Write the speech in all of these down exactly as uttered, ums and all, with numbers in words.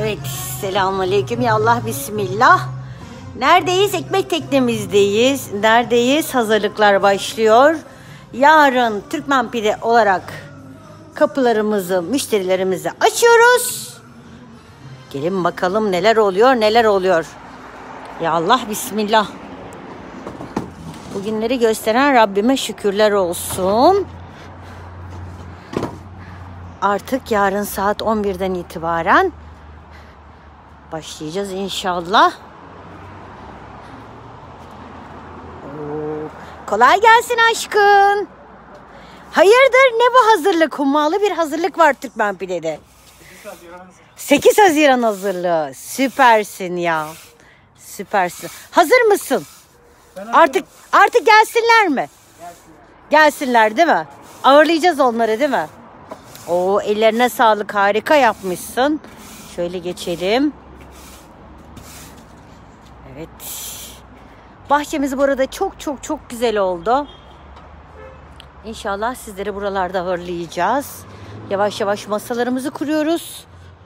Evet, selamünaleyküm. Ya Allah, bismillah. Neredeyiz? Ekmek teknemizdeyiz. Neredeyiz? Hazırlıklar başlıyor. Yarın Türkmen Pide olarak kapılarımızı müşterilerimize açıyoruz. Gelin bakalım neler oluyor, neler oluyor. Ya Allah, bismillah. Bugünleri gösteren Rabbime şükürler olsun. Artık yarın saat on birden itibaren başlayacağız inşallah. Oo, kolay gelsin aşkın. Hayırdır, ne bu hazırlık? Hummalı bir hazırlık var Türkmen Pide'de. sekiz Haziran hazırlığı. Süpersin ya. Süpersin. Hazır mısın? Artık artık gelsinler mi? Gelsinler. Gelsinler değil mi? Ağırlayacağız onları değil mi? Oo, ellerine sağlık, harika yapmışsın. Şöyle geçelim. Evet. Bahçemiz bu arada çok çok çok güzel oldu. İnşallah sizleri buralarda ağırlayacağız. Yavaş yavaş masalarımızı kuruyoruz.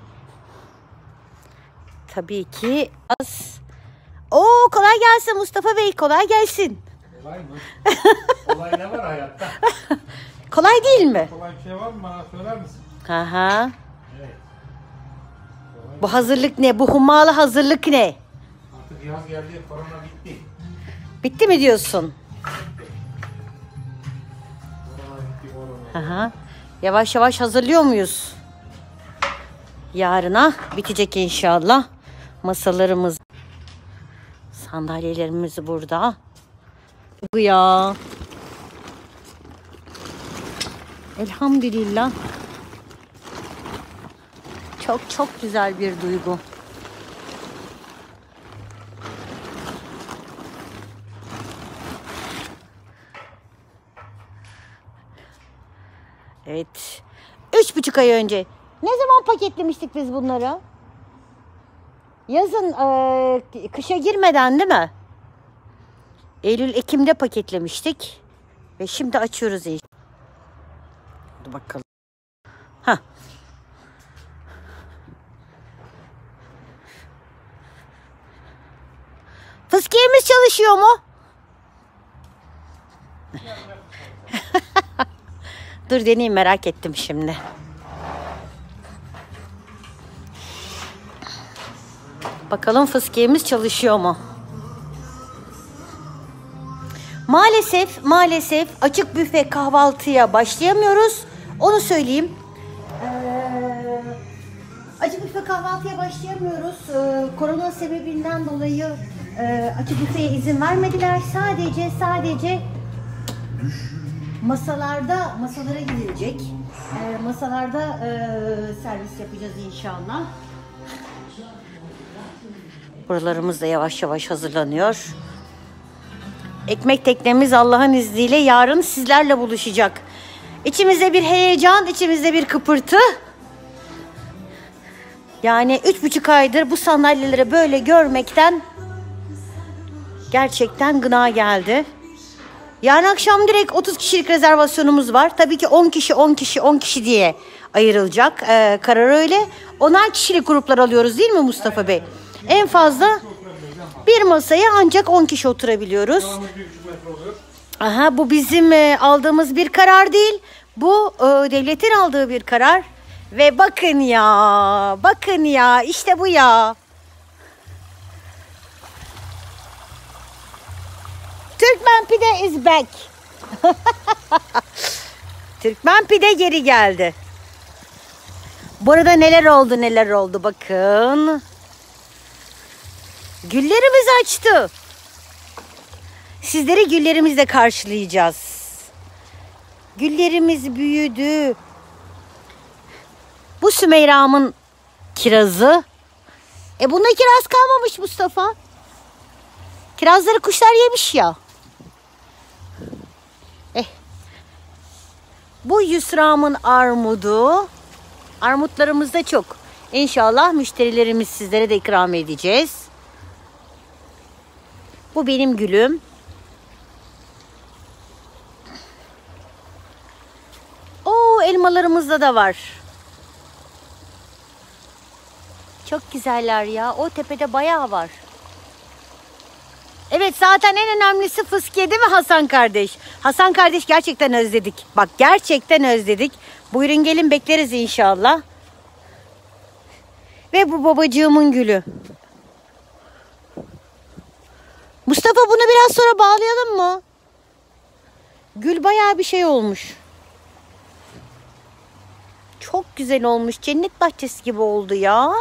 Tabii ki az. Oo, kolay gelsin Mustafa Bey, kolay gelsin. Kolay mı? Kolay ne var hayatta? Kolay değil mi? Kolay bir şey var mı? Bana söyler misin? Aha. Evet. Bu hazırlık ne? Bu hummalı hazırlık ne? Artık yaz geldi, korona bitti. Bitti mi diyorsun? Korona bitti, korona. Aha. Yavaş yavaş hazırlıyor muyuz? Yarına bitecek inşallah. Masalarımız, sandalyelerimiz burada. Bu ya. Elhamdülillah. Çok çok güzel bir duygu. Evet. Üç buçuk ay önce. Ne zaman paketlemiştik biz bunları? Yazın, e, kışa girmeden değil mi? Eylül, Ekim'de paketlemiştik. Ve şimdi açıyoruz. Hadi bakalım. Hah. Fıskiyemiz çalışıyor mu? Dur deneyeyim, merak ettim şimdi. Bakalım fıskiyemiz çalışıyor mu? Maalesef, maalesef açık büfe kahvaltıya başlayamıyoruz. Onu söyleyeyim. Ee, açık büfe kahvaltıya başlayamıyoruz. Ee, korona sebebinden dolayı e, açık büfeye izin vermediler. Sadece, sadece masalarda, masalara gidilecek. Ee, masalarda e, servis yapacağız inşallah. Buralarımız da yavaş yavaş hazırlanıyor. Ekmek teknemiz Allah'ın izniyle yarın sizlerle buluşacak. İçimizde bir heyecan, içimizde bir kıpırtı. Yani üç buçuk aydır bu sandalyeleri böyle görmekten gerçekten gına geldi. Yarın akşam direkt otuz kişilik rezervasyonumuz var. Tabii ki on kişi, on kişi, on kişi diye ayrılacak. Ee, karar öyle. Onar kişilik gruplar alıyoruz değil mi Mustafa Bey? En fazla bir masaya ancak on kişi oturabiliyoruz. Aha, bu bizim e, aldığımız bir karar değil. Bu e, devletin aldığı bir karar. Ve bakın ya, bakın ya, işte bu ya. Türkmen Pide is back. Türkmen Pide geri geldi. Bu arada neler oldu, neler oldu bakın. Güllerimiz açtı. Sizleri güllerimizle karşılayacağız. Güllerimiz büyüdü. Bu Sümeyra'mın kirazı. E bunda kiraz kalmamış Mustafa. Kirazları kuşlar yemiş ya. Eh. Bu Yusra'mın armudu. Armutlarımız da çok. İnşallah müşterilerimiz sizlere de ikram edeceğiz. Bu benim gülüm. Oo, elmalarımızda da var. Çok güzeller ya. O tepede bayağı var. Evet, zaten en önemlisi fıskiye değil mi Hasan kardeş? Hasan kardeş, gerçekten özledik. Bak, gerçekten özledik. Buyurun gelin, bekleriz inşallah. Ve bu babacığımın gülü. Mustafa, bunu biraz sonra bağlayalım mı? Gül bayağı bir şey olmuş. Çok güzel olmuş. Cennet bahçesi gibi oldu ya.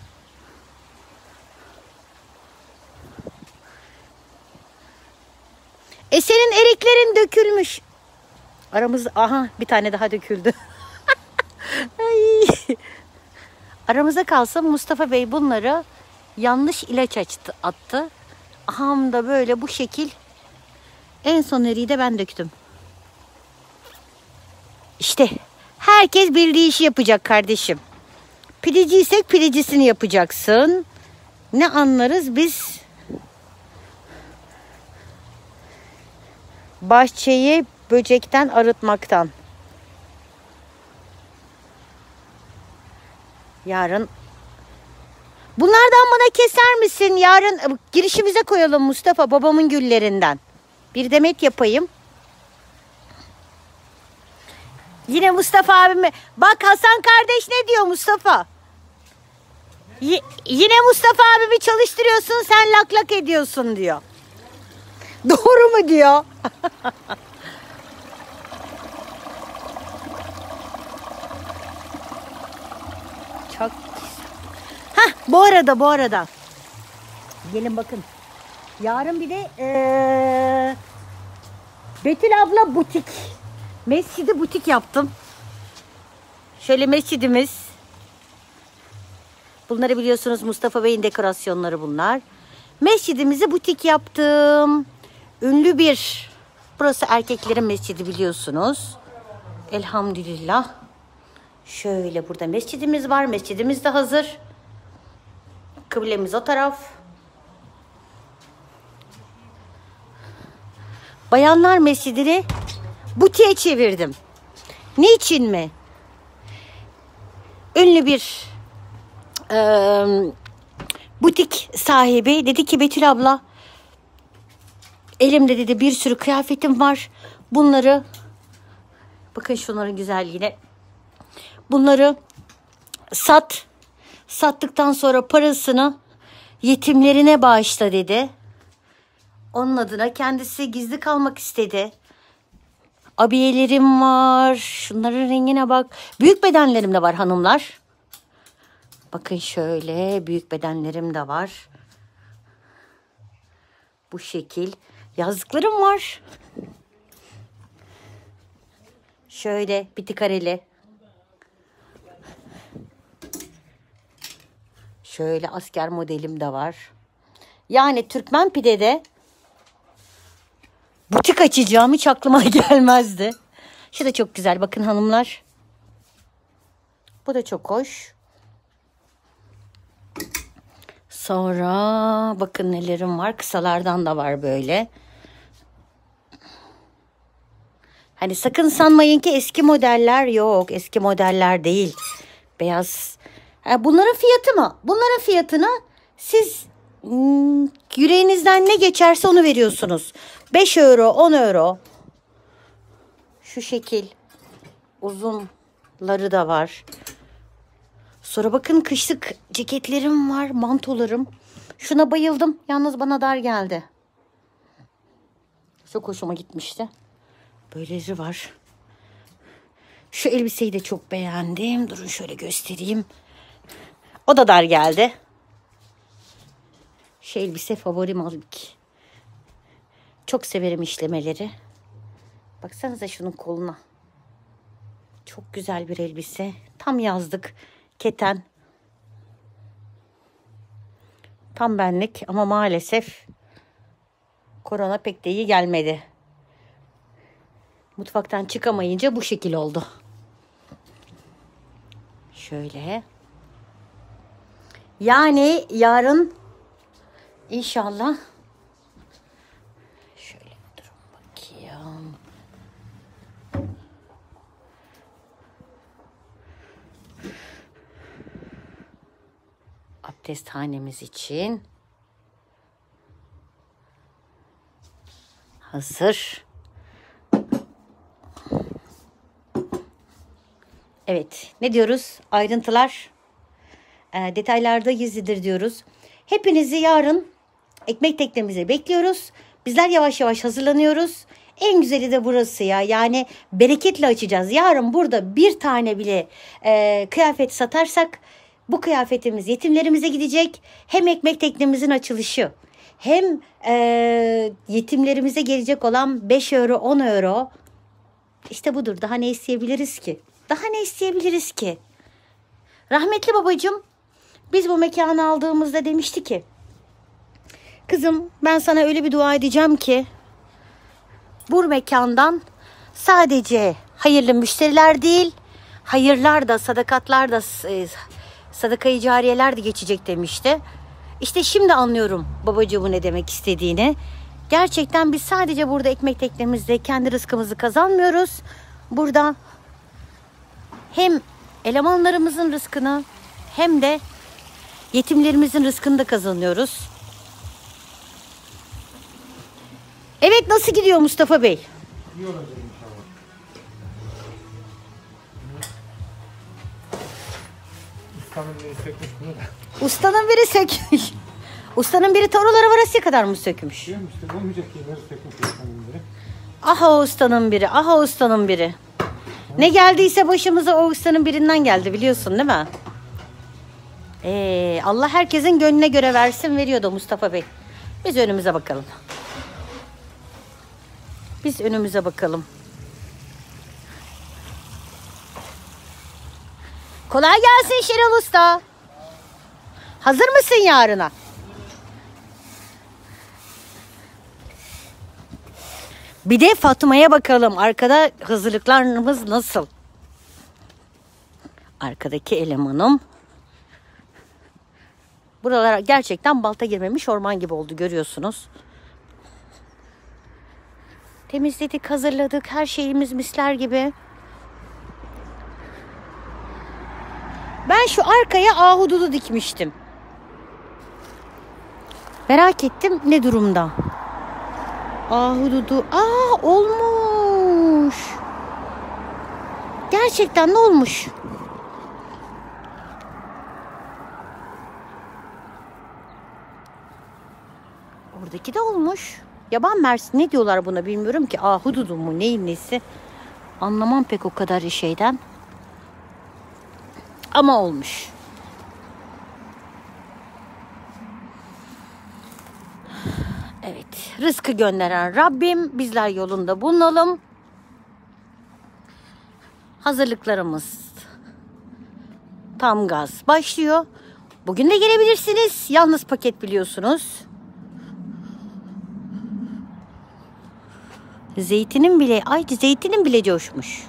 E senin eriklerin dökülmüş. Aramızda, aha, bir tane daha döküldü. Ay. Aramıza kalsa Mustafa Bey bunları yanlış ilaç açtı, attı. Aham da böyle bu şekil. En son eriği de ben döktüm. İşte herkes bildiği işi yapacak kardeşim. Pideciysek pidecisini yapacaksın. Ne anlarız biz? Bahçeyi böcekten arıtmaktan. Yarın bunlardan bana keser misin? Yarın girişimize koyalım Mustafa, babamın güllerinden. Bir demet yapayım. Yine Mustafa abime. Bak, Hasan kardeş ne diyor Mustafa? Y- yine Mustafa abimi çalıştırıyorsun, sen lak lak ediyorsun diyor. Doğru mu diyor? Çok güzel. Hah, bu arada bu arada. Gelin bakın. Yarın bir de ee, Betül abla butik. Mescidi butik yaptım. Şöyle mescidimiz. Bunları biliyorsunuz, Mustafa Bey'in dekorasyonları bunlar. Mescidimizi butik yaptım. Ünlü bir. Burası erkeklerin mescidi biliyorsunuz. Elhamdülillah. Şöyle burada mescidimiz var. Mescidimiz de hazır. Kıblemiz o taraf. Bayanlar mescidini butiğe çevirdim. Niçin mi? Ünlü bir e, butik sahibi dedi ki, Betül abla, elimde dedi bir sürü kıyafetim var. Bunları, bakın şunların güzelliğine. Bunları sat. Sattıktan sonra parasını yetimlerine bağışla dedi. Onun adına kendisi gizli kalmak istedi. Abiyelerim var. Şunların rengine bak. Büyük bedenlerim de var hanımlar. Bakın şöyle büyük bedenlerim de var. Bu şekil. Yazlıklarım var. Şöyle biti kareli. Şöyle asker modelim de var. Yani Türkmen pidede butik açacağım hiç aklıma gelmezdi. Şu da çok güzel. Bakın hanımlar. Bu da çok hoş. Sonra bakın nelerim var. Kısalardan da var böyle. Hani sakın sanmayın ki eski modeller, yok. Eski modeller değil. Beyaz. Yani bunların fiyatı mı? Bunların fiyatını siz hmm, yüreğinizden ne geçerse onu veriyorsunuz. beş euro, on euro. Şu şekil. Uzunları da var. Sonra bakın kışlık ceketlerim var, mantolarım. Şuna bayıldım. Yalnız bana dar geldi. Çok hoşuma gitmişti. Böyleleri var. Şu elbiseyi de çok beğendim. Durun şöyle göstereyim. O da dar geldi. Şu elbise favorim halbuki. Çok severim işlemeleri. Baksanıza şunun koluna. Çok güzel bir elbise. Tam yazlık. Keten. Tam benlik ama maalesef korona pek de iyi gelmedi. Mutfaktan çıkamayınca bu şekil oldu. Şöyle. Yani yarın inşallah şöyle durun bakayım. abdesthanemiz için hazır. Evet, ne diyoruz? Ayrıntılar e, detaylarda gizlidir diyoruz. Hepinizi yarın ekmek teknemize bekliyoruz. Bizler yavaş yavaş hazırlanıyoruz. En güzeli de burası ya. Yani bereketle açacağız. Yarın burada bir tane bile e, kıyafet satarsak bu kıyafetimiz yetimlerimize gidecek. Hem ekmek teknemizin açılışı hem e, yetimlerimize gelecek olan beş euro on euro. İşte budur. Daha ne isteyebiliriz ki? Daha ne isteyebiliriz ki? Rahmetli babacığım biz bu mekanı aldığımızda demişti ki kızım ben sana öyle bir dua edeceğim ki bu mekandan sadece hayırlı müşteriler değil, hayırlar da, sadakatlar da, sadaka-i cariyeler de geçecek demişti. İşte şimdi anlıyorum babacığımın ne demek istediğini. Gerçekten biz sadece burada ekmek teknemizde kendi rızkımızı kazanmıyoruz. Burada hem elemanlarımızın rızkını hem de yetimlerimizin rızkını da kazanıyoruz. Evet, nasıl gidiyor Mustafa Bey? İyi olacak inşallah. Ustanın biri sökmüş bunu da. Ustanın biri sökmüş. Ustanın biri toruları varasıya kadar mı sökmüş? Diyorum işte olmayacak yerleri sökmüş ustanın biri. Aha ustanın biri, aha ustanın biri. Ne geldiyse başımıza o ustanın birinden geldi biliyorsun değil mi? Ee, Allah herkesin gönlüne göre versin, veriyordu Mustafa Bey. Biz önümüze bakalım. Biz önümüze bakalım. Kolay gelsin Şenol Usta. Hazır mısın yarına? Bir de Fatma'ya bakalım. Arkada hazırlıklarımız nasıl? Arkadaki elemanım. Buralar gerçekten balta girmemiş orman gibi oldu, görüyorsunuz. Temizledik, hazırladık. Her şeyimiz misler gibi. Ben şu arkaya ahududu dikmiştim. Merak ettim ne durumda. Ahududu. Aa, olmuş. Gerçekten ne olmuş? Oradaki de olmuş. Yaban mersin ne diyorlar buna bilmiyorum ki. Ahududu mu neyin nesi? Anlamam pek o kadar şeyden. Ama olmuş. Evet. Rızkı gönderen Rabbim, bizler yolunda bulunalım. Hazırlıklarımız tam gaz başlıyor. Bugün de gelebilirsiniz. Yalnız paket biliyorsunuz. Zeytinin bile, ay zeytinin bile coşmuş.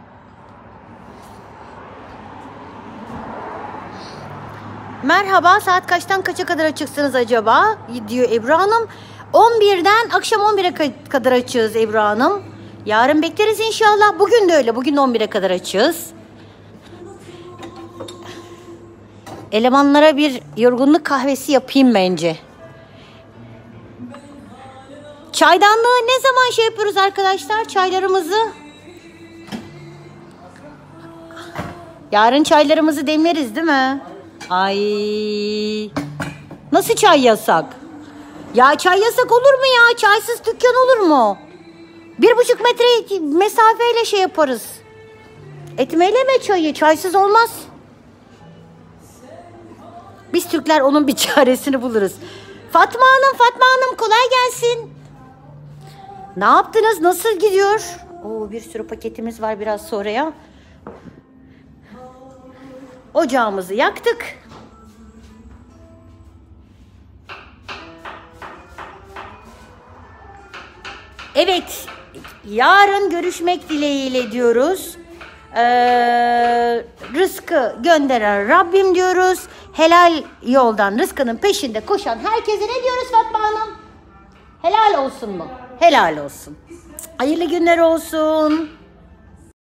Merhaba, saat kaçtan kaça kadar açıksınız acaba? Diyor Ebru Hanım. on birden akşam on bire kadar açığız Ebru Hanım. Yarın bekleriz inşallah. Bugün de öyle. Bugün de on bire kadar açığız. Elemanlara bir yorgunluk kahvesi yapayım bence. Çaydanlığı ne zaman şey yapıyoruz arkadaşlar? Çaylarımızı. Yarın çaylarımızı demleriz değil mi? Ay. Nasıl çay yasak? Ya çay yasak olur mu ya? Çaysız dükkan olur mu? Bir buçuk metre mesafeyle şey yaparız. Etmeyleme çayı. Çaysız olmaz. Biz Türkler onun bir çaresini buluruz. Fatma Hanım, Fatma Hanım kolay gelsin. Ne yaptınız? Nasıl gidiyor? Oo, bir sürü paketimiz var biraz sonraya. Ocağımızı yaktık. Evet, yarın görüşmek dileğiyle diyoruz. Ee, rızkı gönderen Rabbim diyoruz. Helal yoldan rızkının peşinde koşan herkese ne diyoruz Fatma Hanım? Helal olsun mu? Helal olsun. Hayırlı günler olsun.